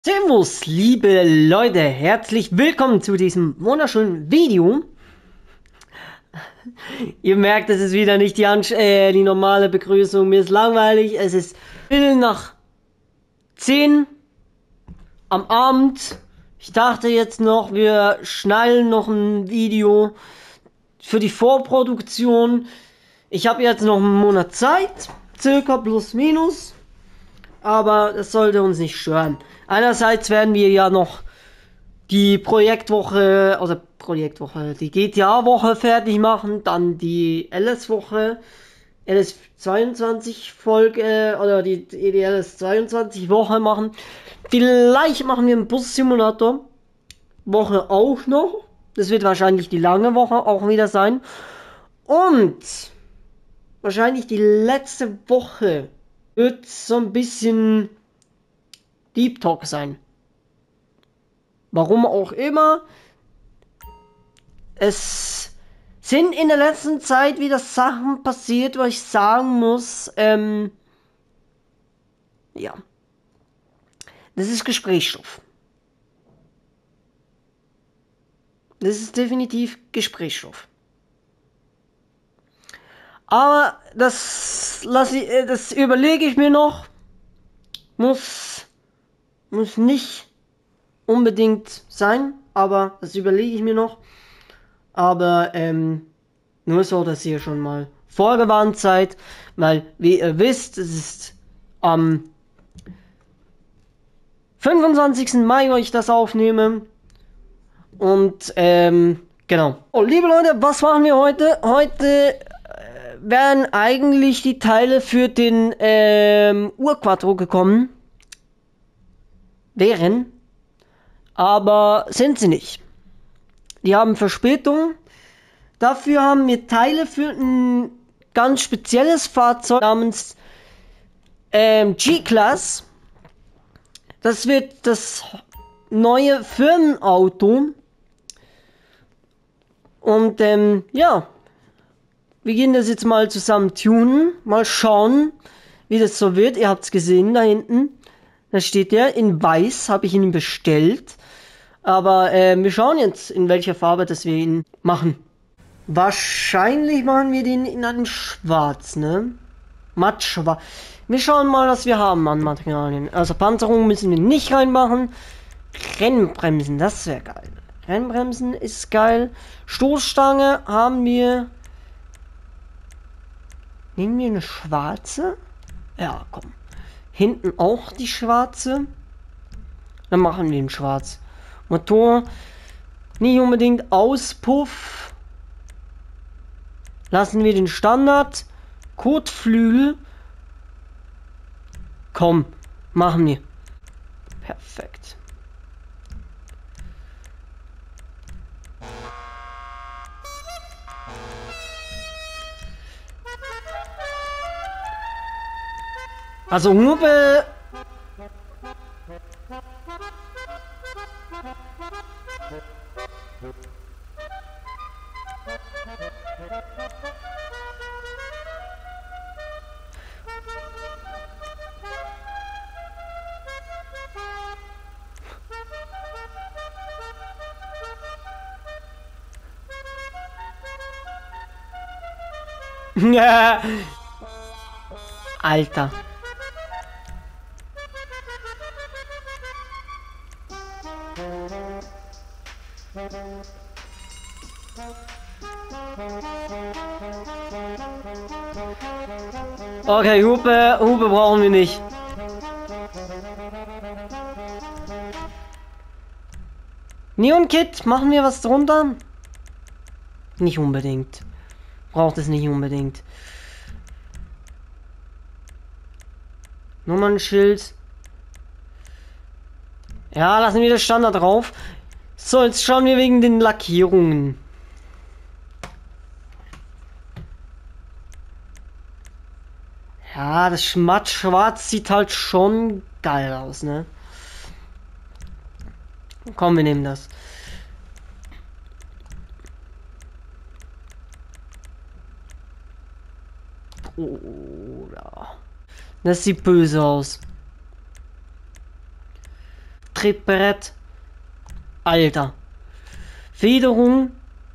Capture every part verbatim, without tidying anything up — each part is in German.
Servus, liebe Leute, herzlich willkommen zu diesem wunderschönen Video. Ihr merkt, es ist wieder nicht die, Ansch äh, die normale Begrüßung, mir ist langweilig, es ist Viertel nach zehn am Abend. Ich dachte jetzt noch, wir schneiden noch ein Video für die Vorproduktion. Ich habe jetzt noch einen Monat Zeit, circa plus minus. Aber das sollte uns nicht stören. Einerseits werden wir ja noch die Projektwoche, also Projektwoche, die G T A-Woche fertig machen, dann die L S-Woche, L S zweiundzwanzig Folge, oder die, die L S zweiundzwanzig Woche machen. Vielleicht machen wir einen Bus-Simulator Woche auch noch. Das wird wahrscheinlich die lange Woche auch wieder sein. Und wahrscheinlich die letzte Woche wird so ein bisschen Deep Talk sein. Warum auch immer. Es sind in der letzten Zeit wieder Sachen passiert, wo ich sagen muss, ähm, ja, das ist Gesprächsstoff. Das ist definitiv Gesprächsstoff. Aber das lasse ich, das überlege ich mir noch. Muss, muss nicht unbedingt sein, aber das überlege ich mir noch. Aber ähm, nur so, dass ihr schon mal vorgewarnt seid, weil wie ihr wisst, es ist am fünfundzwanzigsten Mai, wo ich das aufnehme. Und ähm, genau. Oh, liebe Leute, was machen wir heute? Heute wären eigentlich die Teile für den ähm, Urquattro gekommen. Wären. Aber sind sie nicht. Die haben Verspätung. Dafür haben wir Teile für ein ganz spezielles Fahrzeug namens ähm, G-Class. Das wird das neue Firmenauto. Und ähm, ja. Wir gehen das jetzt mal zusammen tunen. Mal schauen, wie das so wird. Ihr habt es gesehen da hinten. Da steht der. In weiß habe ich ihn bestellt. Aber äh, wir schauen jetzt, in welcher Farbe das wir ihn machen. Wahrscheinlich machen wir den in einem Schwarz, ne? Matt schwarz. Wir schauen mal, was wir haben an Materialien. Also Panzerung müssen wir nicht reinmachen. Rennbremsen, das wäre geil. Rennbremsen ist geil. Stoßstange haben wir... Nehmen wir eine schwarze? Ja, komm. Hinten auch die schwarze. Dann machen wir den schwarz. Motor. Nicht unbedingt Auspuff. Lassen wir den Standard. Kotflügel. Komm. Machen wir. Perfekt. Also Hupe. Ja. Alter. Okay, Hupe, Hupe brauchen wir nicht. Neon Kit, machen wir was drunter? Nicht unbedingt. Braucht es nicht unbedingt. Nummernschild. Ja, lassen wir das Standard drauf. So, jetzt schauen wir wegen den Lackierungen. Ja, das Schmatt-Schwarz sieht halt schon geil aus, ne? Komm, wir nehmen das. Oh, ja. Das sieht böse aus. Trittbrett. Alter. Federung.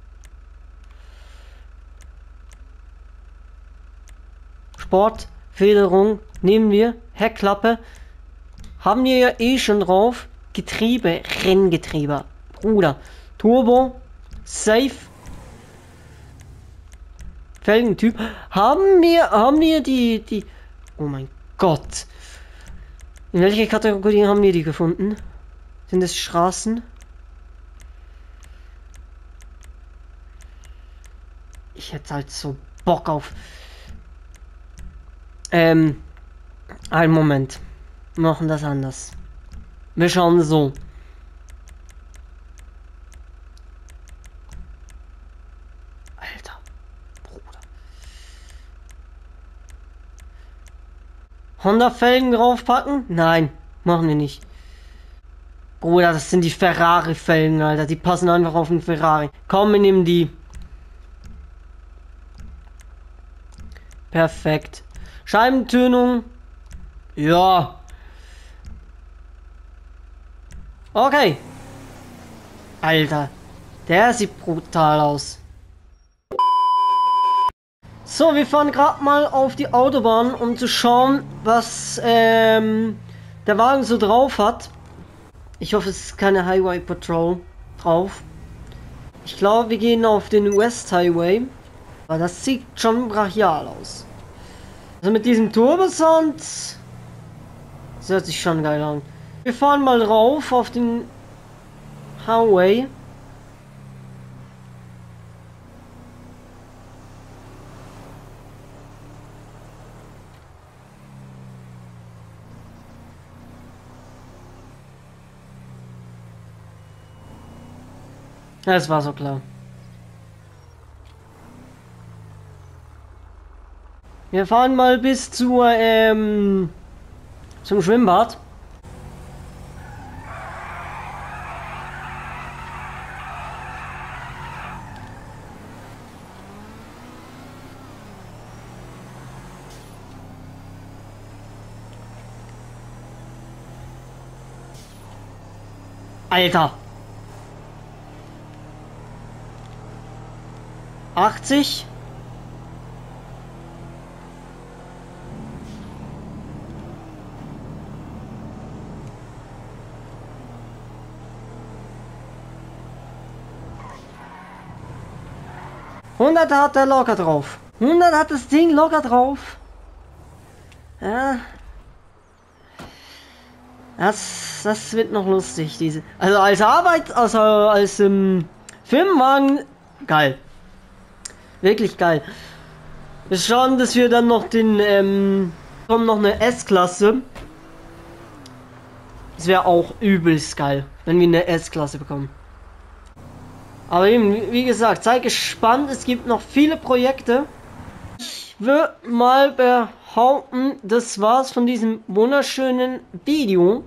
Sport. Federung. Nehmen wir. Heckklappe. Haben wir ja eh schon drauf. Getriebe. Renngetriebe. Bruder. Turbo. Safe. Felgentyp. Haben wir, haben wir die, die... Oh mein Gott. In welcher Kategorie haben wir die gefunden? Sind es Straßen? Ich hätte halt so Bock auf... Ähm... Einen Moment. Wir machen das anders. Wir schauen so. Alter. Bruder. Honda-Felgen draufpacken? Nein, machen wir nicht. Bruder, das sind die Ferrari-Felgen, Alter. Die passen einfach auf den Ferrari. Komm, wir nehmen die. Perfekt. Scheibentönung. Ja. Okay. Alter. Der sieht brutal aus. So, wir fahren gerade mal auf die Autobahn, um zu schauen, was ähm, der Wagen so drauf hat. Ich hoffe, es ist keine Highway Patrol drauf. Ich glaube, wir gehen auf den West Highway. Aber das sieht schon brachial aus. Also mit diesem Turbo-Sound, das hört sich schon geil an. Wir fahren mal rauf auf den Highway. Das war so klar. Wir fahren mal bis zur, ähm, zum Schwimmbad. Alter. achtzig. hundert hat er locker drauf. hundert hat das Ding locker drauf. Ja. Das, das wird noch lustig, diese. Also als Arbeit, also als ähm, Firmenwagen, geil. Wirklich geil. Wir schauen, dass wir dann noch den, ähm, kommen noch eine S-Klasse. Das wäre auch übelst geil, wenn wir eine S-Klasse bekommen. Aber eben, wie gesagt, seid gespannt, es gibt noch viele Projekte. Ich würde mal behaupten, das war's von diesem wunderschönen Video.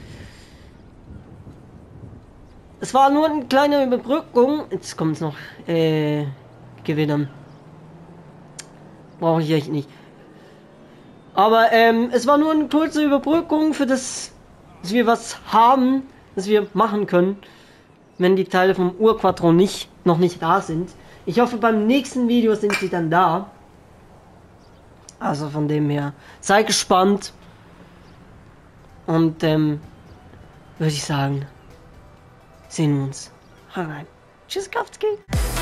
Es war nur eine kleine Überbrückung. Jetzt kommt es noch, äh, Gewinnern. Brauche ich echt nicht. Aber, ähm, es war nur eine kurze Überbrückung für das, dass wir was haben, das wir machen können, wenn die Teile vom Urquattro nicht, noch nicht da sind. Ich hoffe, beim nächsten Video sind sie dann da. Also von dem her, seid gespannt. Und, ähm, würde ich sagen, sehen wir uns. Hau rein. Tschüss, Kowski.